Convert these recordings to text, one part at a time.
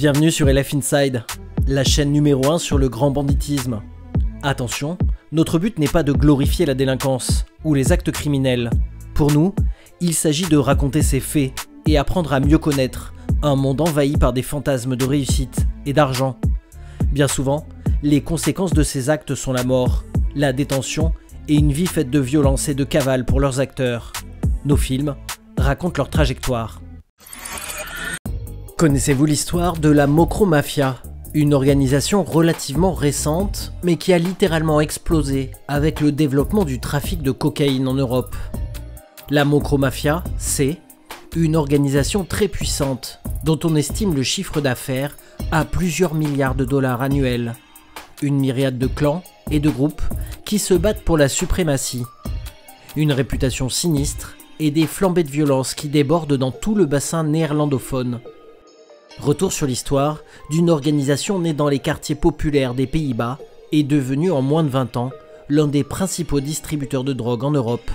Bienvenue sur LF Inside, la chaîne numéro 1 sur le grand banditisme. Attention, notre but n'est pas de glorifier la délinquance ou les actes criminels. Pour nous, il s'agit de raconter ces faits et apprendre à mieux connaître un monde envahi par des fantasmes de réussite et d'argent. Bien souvent, les conséquences de ces actes sont la mort, la détention et une vie faite de violence et de cavale pour leurs acteurs. Nos films racontent leur trajectoire. Connaissez-vous l'histoire de la Mokro Mafia, une organisation relativement récente, mais qui a littéralement explosé avec le développement du trafic de cocaïne en Europe? La Mokro Mafia, c'est une organisation très puissante, dont on estime le chiffre d'affaires à plusieurs milliards de dollars annuels. Une myriade de clans et de groupes qui se battent pour la suprématie. Une réputation sinistre et des flambées de violence qui débordent dans tout le bassin néerlandophone. Retour sur l'histoire d'une organisation née dans les quartiers populaires des Pays-Bas et devenue en moins de 20 ans l'un des principaux distributeurs de drogue en Europe.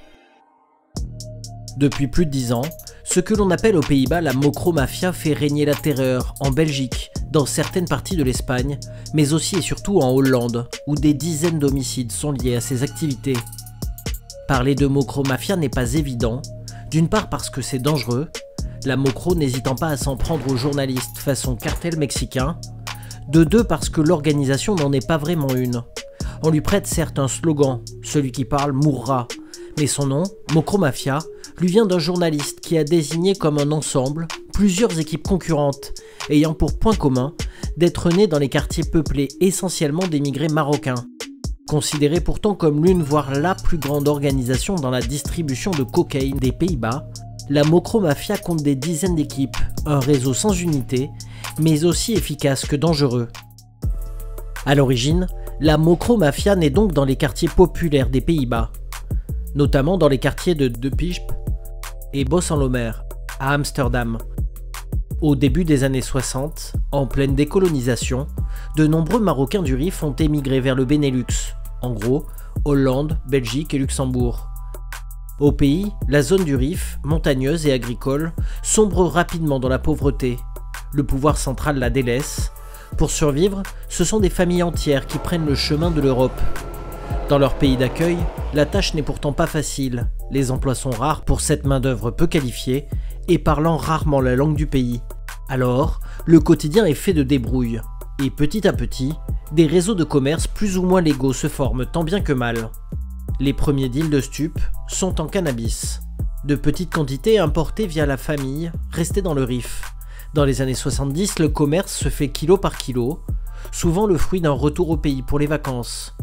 Depuis plus de 10 ans, ce que l'on appelle aux Pays-Bas la Mokro Mafia fait régner la terreur en Belgique, dans certaines parties de l'Espagne, mais aussi et surtout en Hollande, où des dizaines d'homicides sont liés à ces activités. Parler de Mokro Mafia n'est pas évident, d'une part parce que c'est dangereux, la Mokro n'hésitant pas à s'en prendre aux journalistes façon cartel mexicain, de deux parce que l'organisation n'en est pas vraiment une. On lui prête certes un slogan, celui qui parle mourra, mais son nom, Mokro Mafia, lui vient d'un journaliste qui a désigné comme un ensemble plusieurs équipes concurrentes, ayant pour point commun d'être nées dans les quartiers peuplés essentiellement d'émigrés marocains. Considérée pourtant comme l'une voire la plus grande organisation dans la distribution de cocaïne des Pays-Bas, la Mokro Mafia compte des dizaines d'équipes, un réseau sans unité, mais aussi efficace que dangereux. À l'origine, la Mokro Mafia naît donc dans les quartiers populaires des Pays-Bas, notamment dans les quartiers de De Pijp et Bos-en-Lomer, à Amsterdam. Au début des années 60, en pleine décolonisation, de nombreux Marocains du Rif ont émigré vers le Benelux, en gros, Hollande, Belgique et Luxembourg. Au pays, la zone du Rif, montagneuse et agricole, sombre rapidement dans la pauvreté. Le pouvoir central la délaisse. Pour survivre, ce sont des familles entières qui prennent le chemin de l'Europe. Dans leur pays d'accueil, la tâche n'est pourtant pas facile. Les emplois sont rares pour cette main-d'œuvre peu qualifiée et parlant rarement la langue du pays. Alors, le quotidien est fait de débrouilles. Et petit à petit, des réseaux de commerce plus ou moins légaux se forment tant bien que mal. Les premiers deals de stupes sont en cannabis. De petites quantités importées via la famille, restées dans le Rif. Dans les années 70, le commerce se fait kilo par kilo, souvent le fruit d'un retour au pays pour les vacances.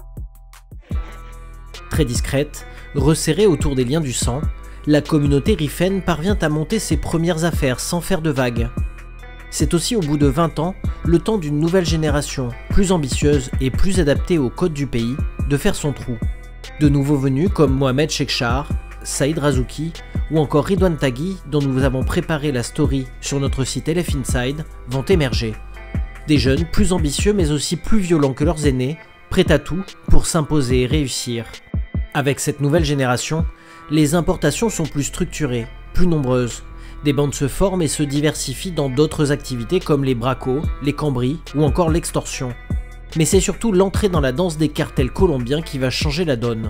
Très discrète, resserrée autour des liens du sang, la communauté rifaine parvient à monter ses premières affaires sans faire de vagues. C'est aussi au bout de 20 ans, le temps d'une nouvelle génération, plus ambitieuse et plus adaptée aux codes du pays, de faire son trou. De nouveaux venus comme Mohamed Chekchar, Saïd Razouki ou encore Ridwan Taghi, dont nous avons préparé la story sur notre site LF Inside, vont émerger. Des jeunes plus ambitieux mais aussi plus violents que leurs aînés, prêts à tout pour s'imposer et réussir. Avec cette nouvelle génération, les importations sont plus structurées, plus nombreuses. Des bandes se forment et se diversifient dans d'autres activités comme les bracos, les cambris ou encore l'extorsion. Mais c'est surtout l'entrée dans la danse des cartels colombiens qui va changer la donne.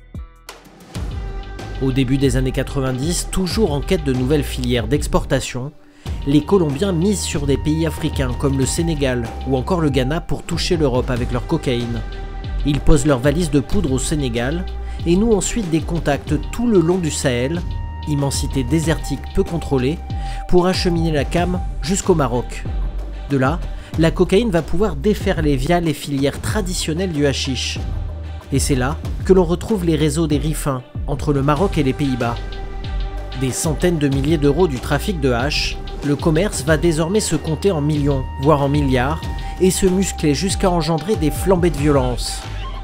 Au début des années 90, toujours en quête de nouvelles filières d'exportation, les Colombiens misent sur des pays africains comme le Sénégal ou encore le Ghana pour toucher l'Europe avec leur cocaïne. Ils posent leurs valises de poudre au Sénégal et nouent ensuite des contacts tout le long du Sahel, immensité désertique peu contrôlée, pour acheminer la cam jusqu'au Maroc. De là, la cocaïne va pouvoir déferler via les filières traditionnelles du hashish. Et c'est là que l'on retrouve les réseaux des rifins entre le Maroc et les Pays-Bas. Des centaines de milliers d'euros du trafic de hash, le commerce va désormais se compter en millions, voire en milliards, et se muscler jusqu'à engendrer des flambées de violence.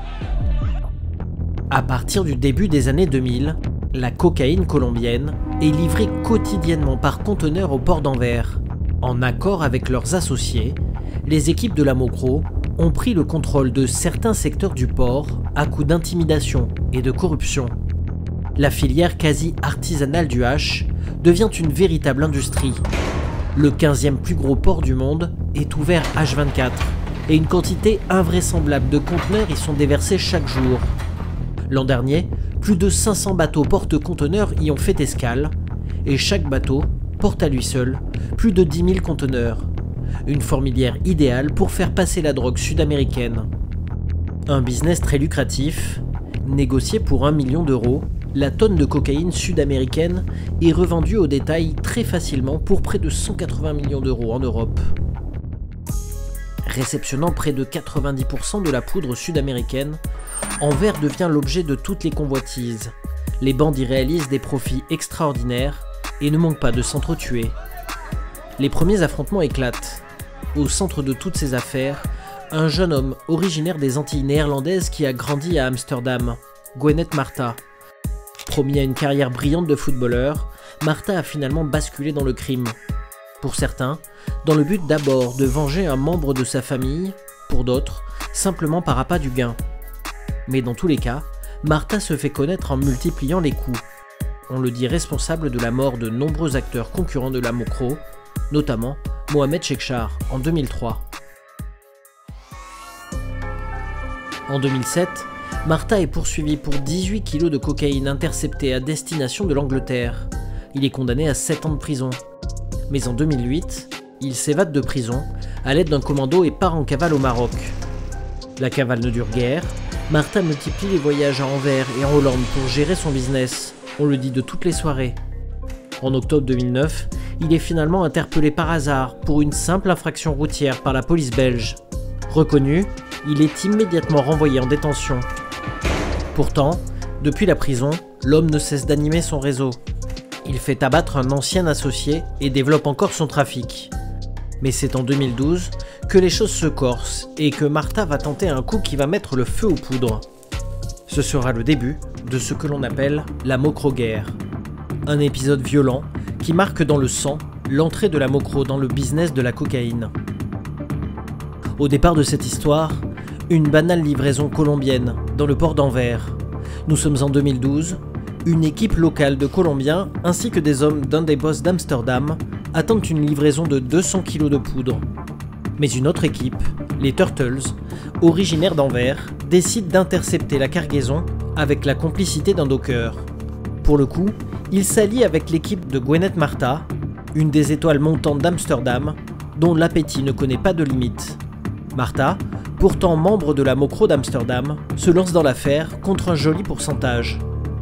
À partir du début des années 2000, la cocaïne colombienne est livrée quotidiennement par conteneurs au port d'Anvers. En accord avec leurs associés, les équipes de la Mokro ont pris le contrôle de certains secteurs du port à coups d'intimidation et de corruption. La filière quasi artisanale du hash devient une véritable industrie. Le 15e plus gros port du monde est ouvert H24 et une quantité invraisemblable de conteneurs y sont déversés chaque jour. L'an dernier, plus de 500 bateaux porte-conteneurs y ont fait escale et chaque bateau porte à lui seul plus de 10 000 conteneurs. Une fourmilière idéale pour faire passer la drogue sud-américaine. Un business très lucratif, négocié pour 1 million d'euros, la tonne de cocaïne sud-américaine est revendue au détail très facilement pour près de 180 millions d'euros en Europe. Réceptionnant près de 90% de la poudre sud-américaine, Anvers devient l'objet de toutes les convoitises. Les bandits réalisent des profits extraordinaires et ne manquent pas de s'entretuer. Les premiers affrontements éclatent. Au centre de toutes ces affaires, un jeune homme originaire des Antilles néerlandaises qui a grandi à Amsterdam, Gwenet Marta. Promis à une carrière brillante de footballeur, Marta a finalement basculé dans le crime. Pour certains, dans le but d'abord de venger un membre de sa famille, pour d'autres, simplement par appât du gain. Mais dans tous les cas, Marta se fait connaître en multipliant les coups. On le dit responsable de la mort de nombreux acteurs concurrents de la Mokro, notamment Mohamed Chekchar en 2003. En 2007, Marta est poursuivi pour 18 kg de cocaïne interceptée à destination de l'Angleterre. Il est condamné à 7 ans de prison. Mais en 2008, il s'évade de prison à l'aide d'un commando et part en cavale au Maroc. La cavale ne dure guère, Marta multiplie les voyages à Anvers et en Hollande pour gérer son business, on le dit de toutes les soirées. En octobre 2009, il est finalement interpellé par hasard pour une simple infraction routière par la police belge. Reconnu, il est immédiatement renvoyé en détention. Pourtant, depuis la prison, l'homme ne cesse d'animer son réseau. Il fait abattre un ancien associé et développe encore son trafic. Mais c'est en 2012 que les choses se corsent et que Marta va tenter un coup qui va mettre le feu aux poudres. Ce sera le début de ce que l'on appelle la Mokro-guerre. Un épisode violent qui marque dans le sang l'entrée de la Mokro dans le business de la cocaïne. Au départ de cette histoire, une banale livraison colombienne dans le port d'Anvers. Nous sommes en 2012, une équipe locale de Colombiens ainsi que des hommes d'un des boss d'Amsterdam attendent une livraison de 200 kg de poudre. Mais une autre équipe, les Turtles, originaires d'Anvers, décide d'intercepter la cargaison avec la complicité d'un docker. Pour le coup, il s'allie avec l'équipe de Gwenet Marta, une des étoiles montantes d'Amsterdam, dont l'appétit ne connaît pas de limite. Marta, pourtant membre de la Mokro d'Amsterdam, se lance dans l'affaire contre un joli pourcentage.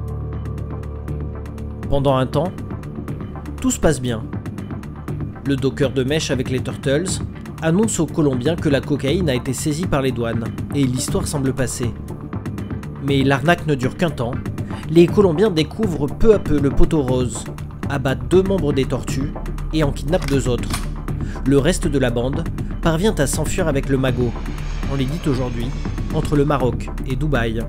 Pendant un temps, tout se passe bien. Le docker de mèche avec les Turtles annonce aux Colombiens que la cocaïne a été saisie par les douanes, et l'histoire semble passer. Mais l'arnaque ne dure qu'un temps, les Colombiens découvrent peu à peu le poteau rose, abattent 2 membres des tortues et en kidnappent 2 autres. Le reste de la bande parvient à s'enfuir avec le magot, on les dit aujourd'hui, entre le Maroc et Dubaï.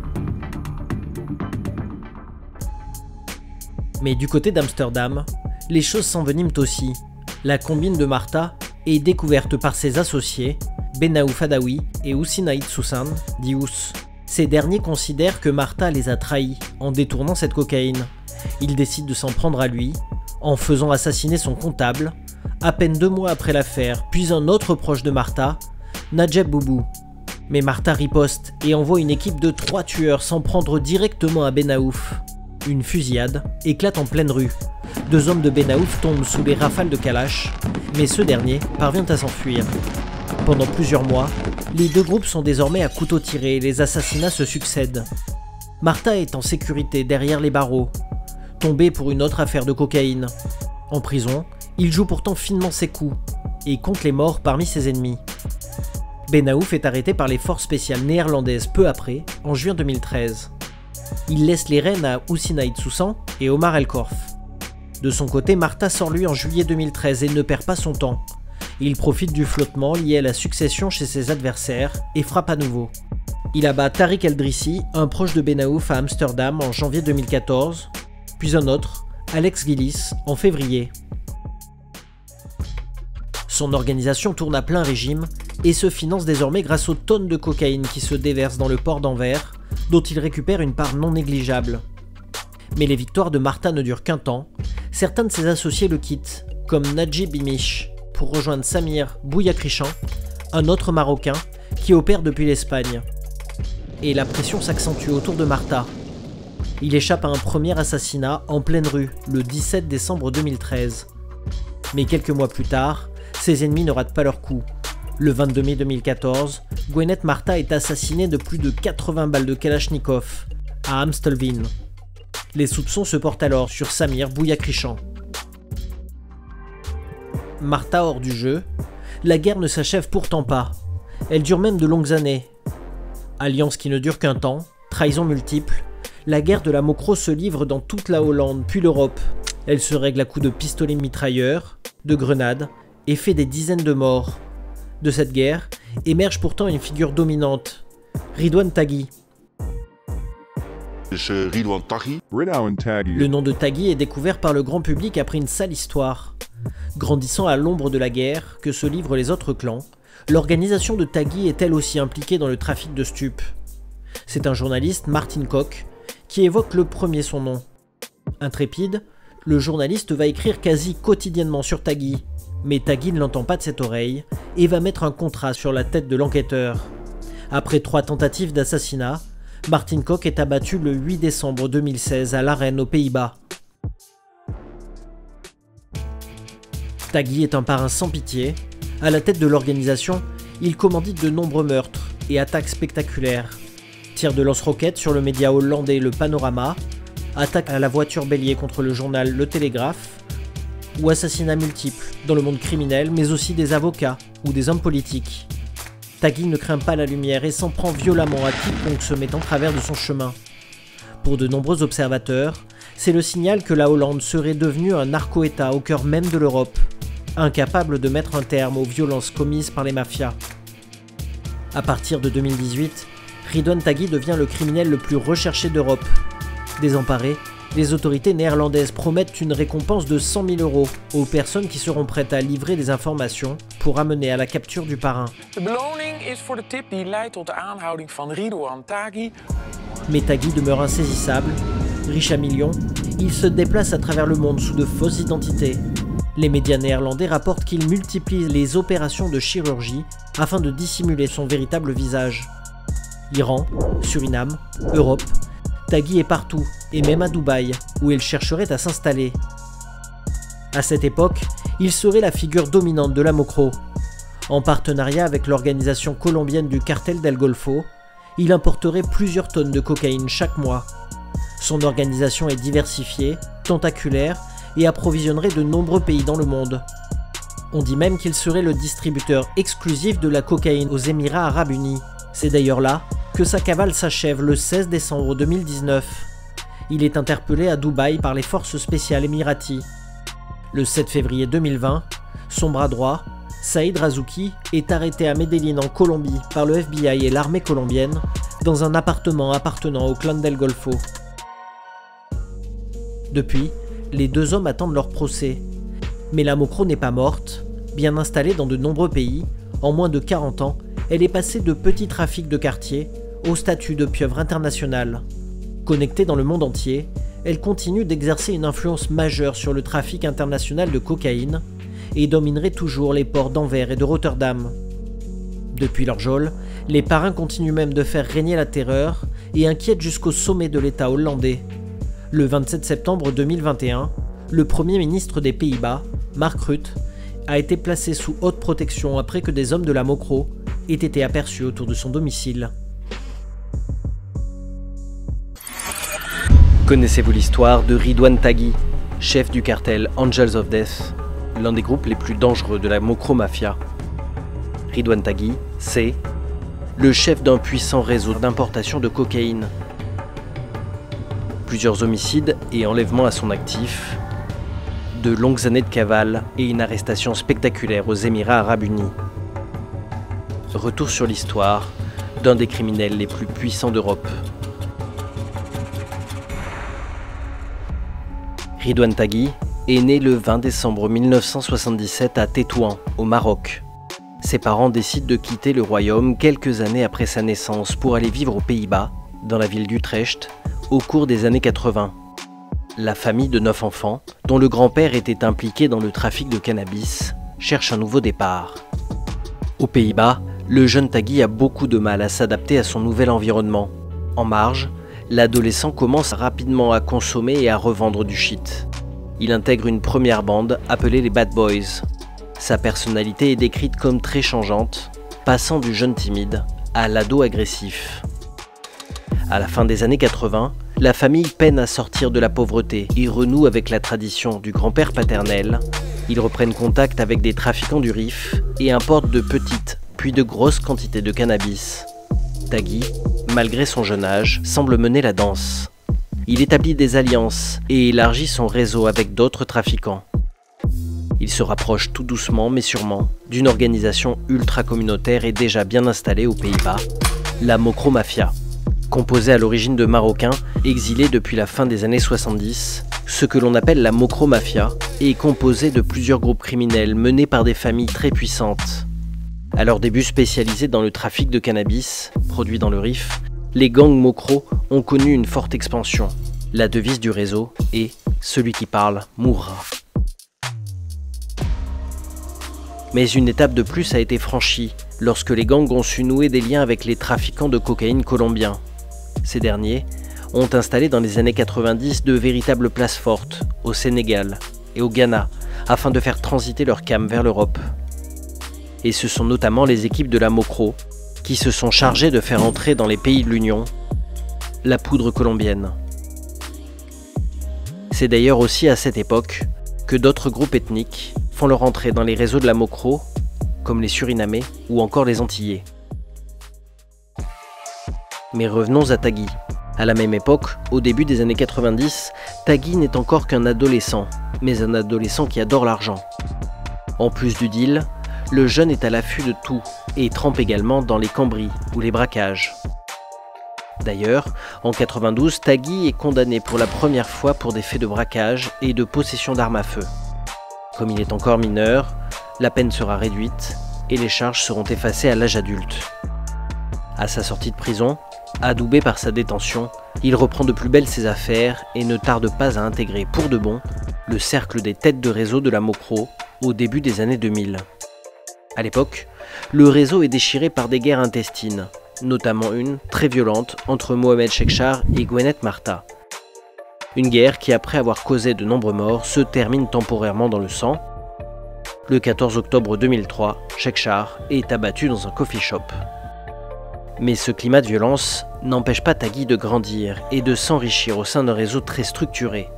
Mais du côté d'Amsterdam, les choses s'enveniment aussi. La combine de Marta est découverte par ses associés, Benaouf Adaoui et Oussinaïd Soussan, dit Ous. Ces derniers considèrent que Marta les a trahis en détournant cette cocaïne. Ils décident de s'en prendre à lui, en faisant assassiner son comptable, à peine 2 mois après l'affaire, puis un autre proche de Marta, Najeb Boubou. Mais Marta riposte et envoie une équipe de 3 tueurs s'en prendre directement à Benaouf. Une fusillade éclate en pleine rue. 2 hommes de Benaouf tombent sous les rafales de Kalash, mais ce dernier parvient à s'enfuir. Pendant plusieurs mois, les 2 groupes sont désormais à couteau tiré et les assassinats se succèdent. Marta est en sécurité derrière les barreaux, tombé pour une autre affaire de cocaïne. En prison, il joue pourtant finement ses coups et compte les morts parmi ses ennemis. Benaouf est arrêté par les forces spéciales néerlandaises peu après, en juin 2013. Il laisse les rênes à Oussinaïd Soussan et Omar El Korf. De son côté, Marta sort lui en juillet 2013 et ne perd pas son temps. Il profite du flottement lié à la succession chez ses adversaires et frappe à nouveau. Il abat Tariq El-Drissi, un proche de Benaouf à Amsterdam en janvier 2014, puis un autre, Alex Gillis, en février. Son organisation tourne à plein régime et se finance désormais grâce aux tonnes de cocaïne qui se déversent dans le port d'Anvers, dont il récupère une part non négligeable. Mais les victoires de Marta ne durent qu'un temps, certains de ses associés le quittent, comme Najib Imish, pour rejoindre Samir Bouyakrichan, un autre Marocain qui opère depuis l'Espagne. Et la pression s'accentue autour de Marta. Il échappe à un premier assassinat en pleine rue, le 17 décembre 2013. Mais quelques mois plus tard, ses ennemis ne ratent pas leur coup. Le 22 mai 2014, Gwenet Marta est assassiné de plus de 80 balles de Kalachnikov à Amstelveen. Les soupçons se portent alors sur Samir Bouyakrichan. Marta hors du jeu, la guerre ne s'achève pourtant pas. Elle dure même de longues années. Alliance qui ne dure qu'un temps, trahisons multiples, la guerre de la Mokro se livre dans toute la Hollande puis l'Europe. Elle se règle à coups de pistolets mitrailleurs, de grenades et fait des dizaines de morts. De cette guerre émerge pourtant une figure dominante, Ridwan Taghi. Le nom de Taghi est découvert par le grand public après une sale histoire. Grandissant à l'ombre de la guerre que se livrent les autres clans, l'organisation de Taghi est elle aussi impliquée dans le trafic de stupes. C'est un journaliste, Martin Koch, qui évoque le premier son nom. Intrépide, le journaliste va écrire quasi quotidiennement sur Taghi, mais Taghi ne l'entend pas de cette oreille et va mettre un contrat sur la tête de l'enquêteur. Après 3 tentatives d'assassinat, Martin Koch est abattu le 8 décembre 2016 à Laren aux Pays-Bas. Taghi est un parrain sans pitié. À la tête de l'organisation, il commandite de nombreux meurtres et attaques spectaculaires. Tir de lance-roquettes sur le média hollandais Le Panorama, attaque à la voiture bélier contre le journal Le Télégraphe, ou assassinats multiples dans le monde criminel, mais aussi des avocats ou des hommes politiques. Taghi ne craint pas la lumière et s'en prend violemment à quiconque se met en travers de son chemin. Pour de nombreux observateurs, c'est le signal que la Hollande serait devenue un narco-État au cœur même de l'Europe, incapable de mettre un terme aux violences commises par les mafias. À partir de 2018, Ridwan Taghi devient le criminel le plus recherché d'Europe. Désemparées, les autorités néerlandaises promettent une récompense de 100 000 € aux personnes qui seront prêtes à livrer des informations pour amener à la capture du parrain. Mais Taghi demeure insaisissable. Riche à millions, il se déplace à travers le monde sous de fausses identités. Les médias néerlandais rapportent qu'il multiplie les opérations de chirurgie afin de dissimuler son véritable visage. Iran, Suriname, Europe, Taghi est partout, et même à Dubaï, où il chercherait à s'installer. À cette époque, il serait la figure dominante de la Mokro. En partenariat avec l'organisation colombienne du Cartel del Golfo, il importerait plusieurs tonnes de cocaïne chaque mois. Son organisation est diversifiée, tentaculaire et approvisionnerait de nombreux pays dans le monde. On dit même qu'il serait le distributeur exclusif de la cocaïne aux Émirats Arabes Unis. C'est d'ailleurs là que sa cavale s'achève le 16 décembre 2019. Il est interpellé à Dubaï par les forces spéciales émiraties. Le 7 février 2020, son bras droit, Saïd Razouki, est arrêté à Medellín en Colombie par le FBI et l'armée colombienne dans un appartement appartenant au clan del Golfo. Depuis, les deux hommes attendent leur procès. Mais la Mokro n'est pas morte. Bien installée dans de nombreux pays, en moins de 40 ans, elle est passée de petit trafic de quartier au statut de pieuvre internationale. Connectée dans le monde entier, elle continue d'exercer une influence majeure sur le trafic international de cocaïne et dominerait toujours les ports d'Anvers et de Rotterdam. Depuis leur geôle, les parrains continuent même de faire régner la terreur et inquiètent jusqu'au sommet de l'État hollandais. Le 27 septembre 2021, le Premier ministre des Pays-Bas, Mark Rutte, a été placé sous haute protection après que des hommes de la Mokro aient été aperçus autour de son domicile. Connaissez-vous l'histoire de Ridwan Taghi, chef du cartel Angels of Death, l'un des groupes les plus dangereux de la Mokro Mafia? Ridwan Taghi, c'est le chef d'un puissant réseau d'importation de cocaïne. Plusieurs homicides et enlèvements à son actif, de longues années de cavale et une arrestation spectaculaire aux Émirats Arabes Unis. Retour sur l'histoire d'un des criminels les plus puissants d'Europe. Ridwan Taghi est né le 20 décembre 1977 à Tétouan, au Maroc. Ses parents décident de quitter le royaume quelques années après sa naissance pour aller vivre aux Pays-Bas, dans la ville d'Utrecht, au cours des années 80. La famille de 9 enfants, dont le grand-père était impliqué dans le trafic de cannabis, cherche un nouveau départ. Aux Pays-Bas, le jeune Tagui a beaucoup de mal à s'adapter à son nouvel environnement. En marge, l'adolescent commence rapidement à consommer et à revendre du shit. Il intègre une première bande appelée les Bad Boys. Sa personnalité est décrite comme très changeante, passant du jeune timide à l'ado agressif. À la fin des années 80, la famille peine à sortir de la pauvreté et renoue avec la tradition du grand-père paternel. Ils reprennent contact avec des trafiquants du Rif et importent de petites puis de grosses quantités de cannabis. Tagui, malgré son jeune âge, semble mener la danse. Il établit des alliances et élargit son réseau avec d'autres trafiquants. Il se rapproche tout doucement mais sûrement d'une organisation ultra-communautaire et déjà bien installée aux Pays-Bas, la Mokro Mafia. Composée à l'origine de Marocains exilés depuis la fin des années 70, ce que l'on appelle la Mokro Mafia est composée de plusieurs groupes criminels menés par des familles très puissantes. À leur début spécialisés dans le trafic de cannabis, produit dans le Rif, les gangs Mokro ont connu une forte expansion. La devise du réseau est « Celui qui parle mourra ». Mais une étape de plus a été franchie lorsque les gangs ont su nouer des liens avec les trafiquants de cocaïne colombiens. Ces derniers ont installé dans les années 90 de véritables places fortes au Sénégal et au Ghana afin de faire transiter leurs cams vers l'Europe. Et ce sont notamment les équipes de la Mokro qui se sont chargées de faire entrer dans les pays de l'Union la poudre colombienne. C'est d'ailleurs aussi à cette époque que d'autres groupes ethniques font leur entrée dans les réseaux de la Mokro, comme les Surinamais ou encore les Antillais. Mais revenons à Tagui. À la même époque, au début des années 90, Tagui n'est encore qu'un adolescent, mais un adolescent qui adore l'argent. En plus du deal, le jeune est à l'affût de tout et trempe également dans les cambris ou les braquages. D'ailleurs, en 92, Tagui est condamné pour la première fois pour des faits de braquage et de possession d'armes à feu. Comme il est encore mineur, la peine sera réduite et les charges seront effacées à l'âge adulte. À sa sortie de prison, adoubé par sa détention, il reprend de plus belle ses affaires et ne tarde pas à intégrer pour de bon le cercle des têtes de réseau de la Mokro au début des années 2000. À l'époque, le réseau est déchiré par des guerres intestines, notamment une très violente entre Mohamed Chekchar et Gwenet Marta. Une guerre qui, après avoir causé de nombreux morts, se termine temporairement dans le sang. Le 14 octobre 2003, Chekchar est abattu dans un coffee shop. Mais ce climat de violence n'empêche pas Tagui de grandir et de s'enrichir au sein d'un réseau très structuré.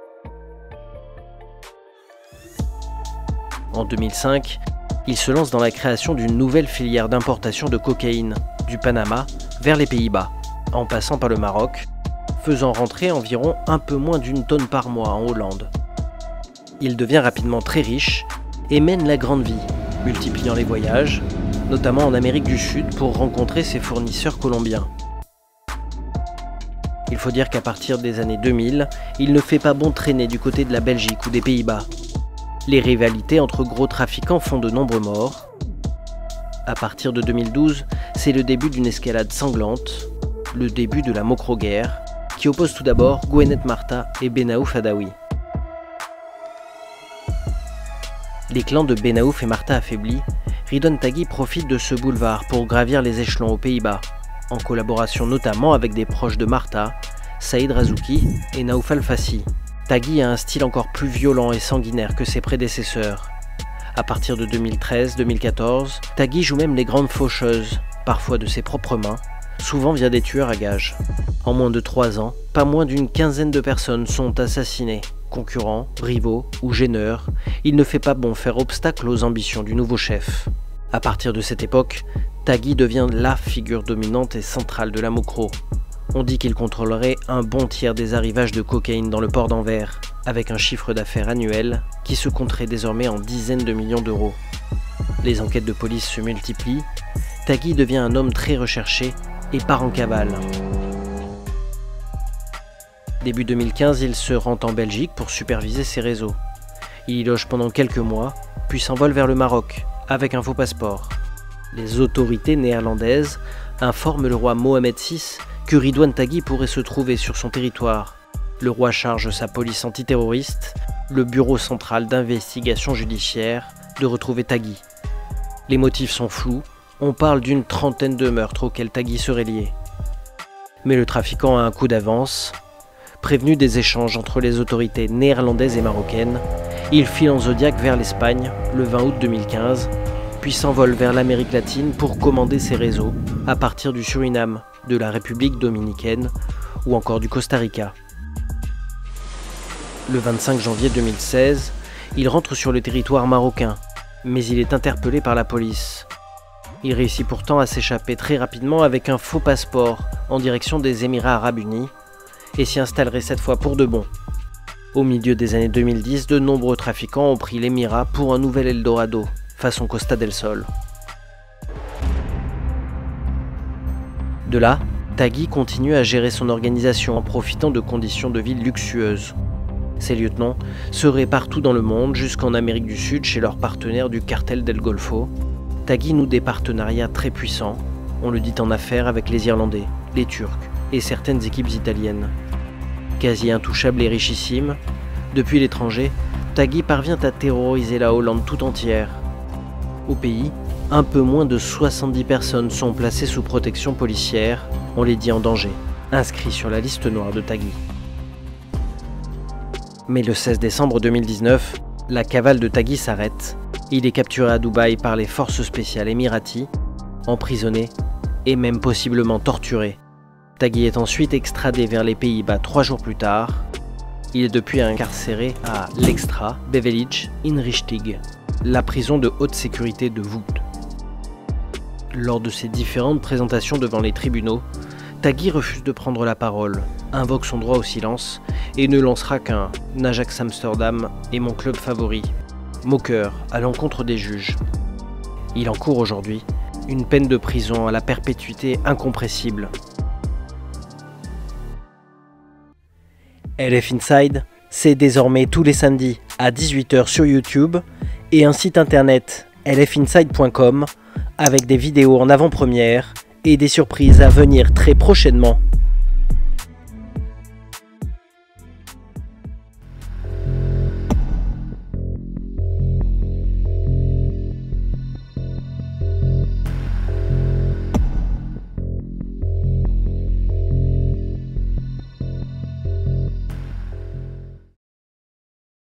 En 2005, il se lance dans la création d'une nouvelle filière d'importation de cocaïne, du Panama vers les Pays-Bas, en passant par le Maroc, faisant rentrer environ un peu moins d'1 tonne par mois en Hollande. Il devient rapidement très riche et mène la grande vie, multipliant les voyages, notamment en Amérique du Sud pour rencontrer ses fournisseurs colombiens. Il faut dire qu'à partir des années 2000, il ne fait pas bon traîner du côté de la Belgique ou des Pays-Bas. Les rivalités entre gros trafiquants font de nombreux morts. À partir de 2012, c'est le début d'une escalade sanglante, le début de la Mokro-guerre, qui oppose tout d'abord Gwenet Marta et Benaouf Adaoui. Les clans de Benaouf et Marta affaiblis, Ridwan Tagui profite de ce boulevard pour gravir les échelons aux Pays-Bas, en collaboration notamment avec des proches de Marta, Saïd Razouki et Naoufal Fassi. Tagui a un style encore plus violent et sanguinaire que ses prédécesseurs. À partir de 2013-2014, Tagui joue même les grandes faucheuses, parfois de ses propres mains, souvent via des tueurs à gages. En moins de 3 ans, pas moins d'une quinzaine de personnes sont assassinées. Concurrents, rivaux ou gêneurs, il ne fait pas bon faire obstacle aux ambitions du nouveau chef. À partir de cette époque, Tagui devient la figure dominante et centrale de la Mokro. On dit qu'il contrôlerait un bon tiers des arrivages de cocaïne dans le port d'Anvers, avec un chiffre d'affaires annuel qui se compterait désormais en dizaines de millions d'euros. Les enquêtes de police se multiplient, Tagui devient un homme très recherché et part en cavale. Début 2015, il se rend en Belgique pour superviser ses réseaux. Il y loge pendant quelques mois, puis s'envole vers le Maroc, avec un faux passeport. Les autorités néerlandaises informent le roi Mohamed VI que Ridwan Tagui pourrait se trouver sur son territoire. Le roi charge sa police antiterroriste, le Bureau central d'investigation judiciaire, de retrouver Tagui. Les motifs sont flous, on parle d'une trentaine de meurtres auxquels Tagui serait lié. Mais le trafiquant a un coup d'avance. Prévenu des échanges entre les autorités néerlandaises et marocaines, il file en Zodiac vers l'Espagne le 20 août 2015, puis s'envole vers l'Amérique latine pour commander ses réseaux à partir du Suriname, de la République dominicaine ou encore du Costa Rica. Le 25 janvier 2016, il rentre sur le territoire marocain, mais il est interpellé par la police. Il réussit pourtant à s'échapper très rapidement avec un faux passeport en direction des Émirats Arabes Unis et s'y installerait cette fois pour de bon. Au milieu des années 2010, de nombreux trafiquants ont pris l'Émirat pour un nouvel Eldorado, façon Costa del Sol. De là, Tagui continue à gérer son organisation en profitant de conditions de vie luxueuses. Ses lieutenants seraient partout dans le monde, jusqu'en Amérique du Sud chez leurs partenaires du cartel del Golfo. Tagui noue des partenariats très puissants, on le dit en affaires avec les Irlandais, les Turcs et certaines équipes italiennes. Quasi intouchable et richissime, depuis l'étranger, Tagui parvient à terroriser la Hollande tout entière. Au pays, un peu moins de 70 personnes sont placées sous protection policière, on les dit en danger, inscrits sur la liste noire de Tagui. Mais le 16 décembre 2019, la cavale de Tagui s'arrête. Il est capturé à Dubaï par les forces spéciales émiraties, emprisonné et même possiblement torturé. Tagui est ensuite extradé vers les Pays-Bas 3 jours plus tard. Il est depuis incarcéré à l'Extra Beveilig Inrichting, la prison de haute sécurité de Wood. Lors de ses différentes présentations devant les tribunaux, Tagui refuse de prendre la parole, invoque son droit au silence et ne lancera qu'un « Ajax Amsterdam est mon club favori », moqueur à l'encontre des juges. Il encourt aujourd'hui une peine de prison à la perpétuité incompressible. LF Inside, c'est désormais tous les samedis à 18 h sur YouTube et un site internet lfinside.com avec des vidéos en avant-première et des surprises à venir très prochainement.